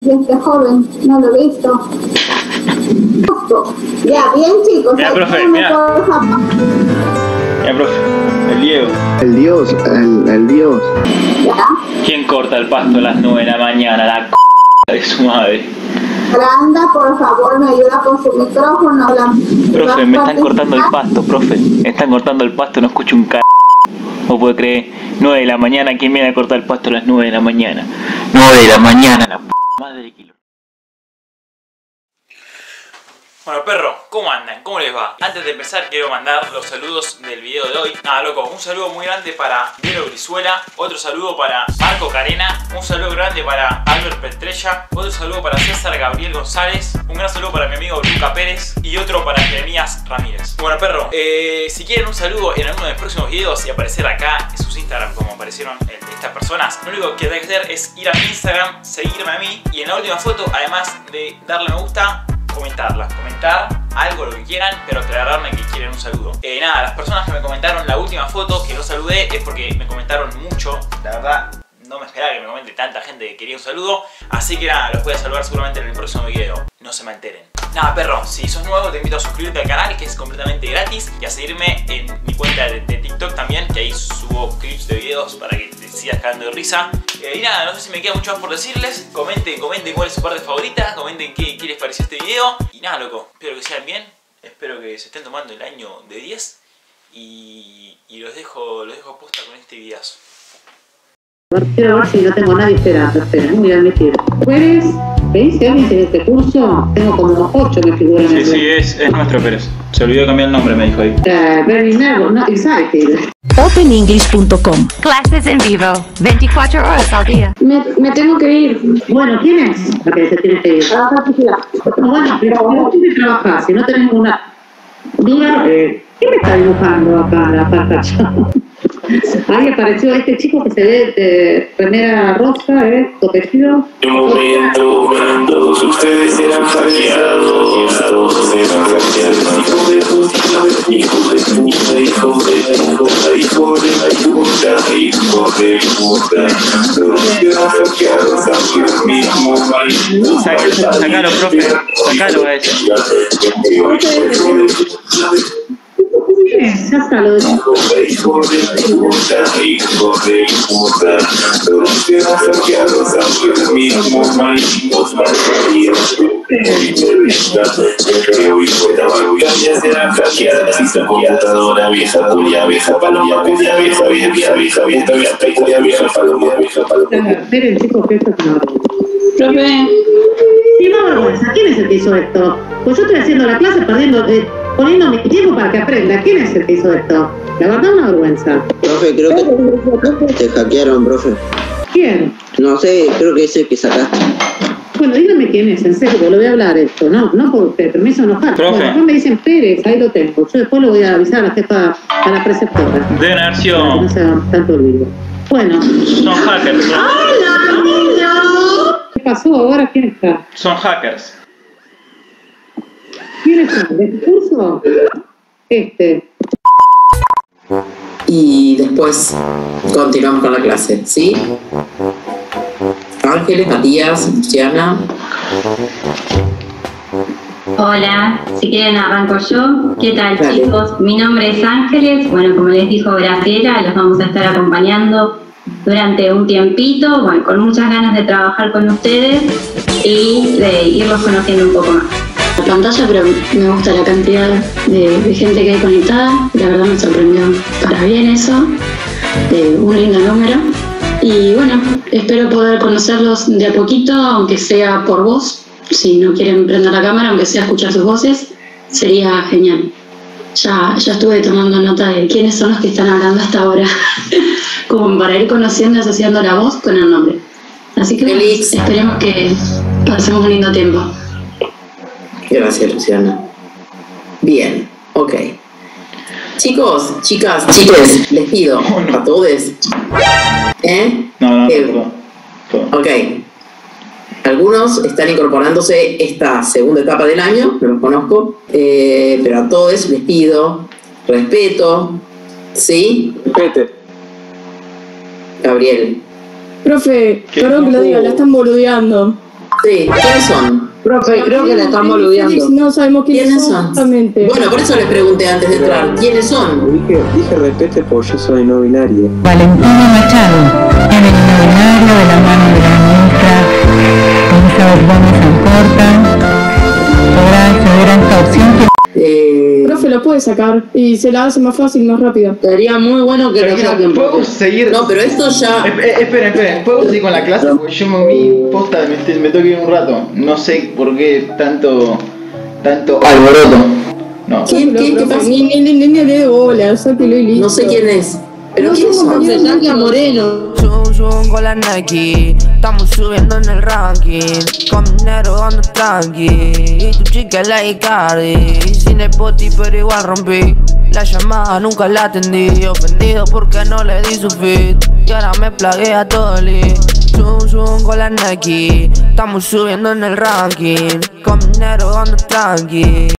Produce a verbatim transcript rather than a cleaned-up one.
Y este joven no lo he visto. Ya, bien chicos. Mira, profe, mira. Mira, profe, el Diego. El Dios, el, el Dios. ¿Ya? ¿Quién corta el pasto a las nueve de la mañana? La c*** de su madre. Branda, por favor, me ayuda con su micrófono. La... Profe, me están cortando el pasto, profe. Me están cortando el pasto, no escucho un c***. No puedo creer. nueve de la mañana, ¿quién viene a cortar el pasto a las nueve de la mañana? nueve de la mañana, la p*** madre que lo... Bueno, perro, ¿cómo andan? ¿Cómo les va? Antes de empezar quiero mandar los saludos del video de hoy. Nada, loco, un saludo muy grande para Diego Brizuela, otro saludo para Marco Carena, un saludo grande para Albert Petrella, otro saludo para César Gabriel González, un gran saludo para mi amigo Luca Pérez y otro para Jeremías Ramírez. Bueno, perro, eh, si quieren un saludo en alguno de los próximos videos y aparecer acá en sus Instagram como aparecieron el de estas personas, lo único que hay que hacer es ir a mi Instagram, seguirme a mí y en la última foto, además de darle me gusta, comentarla, comentar algo, lo que quieran, pero aclararme que quieren un saludo. Eh, nada, las personas que me comentaron la última foto que no saludé es porque me comentaron mucho, la verdad no me esperaba que me comente tanta gente que quería un saludo, así que nada, los voy a saludar seguramente en el próximo video, no se me alteren. Nada, perro, si sos nuevo te invito a suscribirte al canal, que es completamente gratis, y a seguirme en mi cuenta de, de TikTok también, que ahí subo clips de videos para que te sigas cagando de risa. Eh, y nada, no sé si me queda mucho más por decirles. Comenten, comenten cuál es su parte favorita, comenten qué, qué les pareció este video. Y nada, loco, espero que sean bien, espero que se estén tomando el año de diez. Y, y los dejo, los dejo posta con este videazo. Quiero ver si no tengo nadie esperando. Espera, voy a admitir. ¿Jueves? ¿Veis? Si alguien tiene este curso, tengo como unos ocho que figuran en Sí, el sí, es, es nuestro Pérez. Se olvidó cambiar el nombre, me dijo ahí. Uh, Bernie Nervo, no, exactly. open english punto com. Clases en vivo, veinticuatro horas al día. Me, me tengo que ir. Bueno, ¿quién es la que se tiene que ir? Bueno, pero ¿cómo tiene que trabajar? Si no tenemos una duda, eh, ¿quién me está dibujando acá la pantalla? Ahí apareció este chico que se ve de remera rosa, ¿eh? Protegido. En un momento cuando todos ustedes eran hackeados, todos eran hackeados, hijos de puta, hijos de puta, hijos de puta, hijos de puta, hijos de puta, todos eran hackeados, aunque el mismo país. Sacalo, profe, sacalo a ese. Ya está, lo de... Hijos de puta, hijos de puta, todos eran hackeados, aunque el mismo país nos mataría. Que hoy fuera ya serán hackeadas, esta computadora vieja, cuya vieja, paloma, cuya vieja, vieja, vieja, vieja, vieja, vieja, cuya vieja, paloma, vieja, paloma. Esperen, chicos, que esto es una vergüenza. Profe. Sí, no vergüenza. ¿Quién es el que hizo esto? Pues yo estoy haciendo la clase perdiendo... Eh, poniendo mi tiempo para que aprenda. ¿Quién es el que hizo esto? La verdad, una vergüenza. Profe, creo que te hackearon, profe. ¿Quién? No sé, creo que es el que sacaste. Bueno, dígame quién es, en serio, porque lo voy a hablar esto, ¿no? No por permiso enojar. Profe. Bueno, después me dicen Pérez, ahí lo tengo. Yo después lo voy a avisar a la jefa, a la preceptora. Deben haber sido... Para que no se haga tanto olvido. Bueno. Son hackers. ¡Hola, niño! ¿Qué pasó ahora? ¿Quién está? Son hackers. ¿Quién está? ¿De este curso? Este. Y después continuamos con la clase, ¿sí? Ángeles, Matías, Luciana. Hola, si quieren arranco yo. ¿Qué tal, Dale. chicos? Mi nombre es Ángeles. Bueno, como les dijo Graciela, los vamos a estar acompañando durante un tiempito, bueno, con muchas ganas de trabajar con ustedes y de irlos conociendo un poco más. La pantalla, pero me gusta la cantidad de, de gente que hay conectada. La verdad me sorprendió para bien eso. Eh, un lindo número. Y bueno, espero poder conocerlos de a poquito, aunque sea por voz. Si no quieren prender la cámara, aunque sea escuchar sus voces, sería genial. Ya, ya estuve tomando nota de quiénes son los que están hablando hasta ahora, como para ir conociendo y asociando la voz con el nombre. Así que bueno, esperemos que pasemos un lindo tiempo. Gracias, Luciana. Bien, ok. Chicos, chicas, chiques, les pido a todos. ¿Eh? No, no, Eh, perdón. Perdón. Ok. Algunos están incorporándose esta segunda etapa del año, no los conozco, eh, pero a todos les pido respeto, ¿sí? Respete. Gabriel. Profe, ¿Qué? perdón que lo diga, la están boludeando. Sí, ¿quiénes son? Profe, creo que la están boludeando. No sabemos quiénes, ¿Quiénes son. son? Exactamente. Bueno, por eso les pregunté antes de entrar. ¿Quiénes son? Dije, dije respete porque yo soy no binario. Valentina Machado, femenino binario de la mano de la ministra Elizabeth Gómez Alcorta, podrá acceder a esta opción que... Eh, Profe, lo puede sacar y se la hace más fácil, más rápido. Sería muy bueno que Pero lo mira, saquen. ¿puedo profe. seguir? no, pero esto ya... Eh, eh, esperen, esperen, ¿puedo seguir con la clase? Porque yo me vi posta, me, te- me tengo que ir un rato. No sé por qué tanto, tanto alboroto. No. ¿Quién, quién, qué pasa? Ni, ni, ni, ni le dé bola, sáquelo y listo. No sé quién es. ¿Pero No quiénes sé, son? compañero. Profe, saque a Moreno. Zoom, zoom con la Nike, estamos subiendo en el ranking. Con dinero ando tranqui, y tu chica es la Icardi. Sin el poti pero igual rompí. La llamada nunca la atendí, ofendido porque no le di su fit. Y ahora me plaguea todo el lead. Zoom, zoom con la Nike, estamos subiendo en el ranking. Con dinero ando tranqui.